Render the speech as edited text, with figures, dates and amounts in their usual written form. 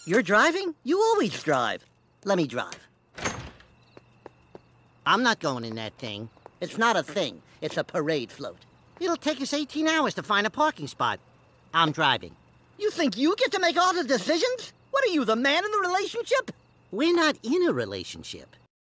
You're driving? You always drive. Let me drive. I'm not going in that thing. It's not a thing. It's a parade float. It'll take us 18 hours to find a parking spot. I'm driving. You think you get to make all the decisions? What are you, the man in the relationship? We're not in a relationship.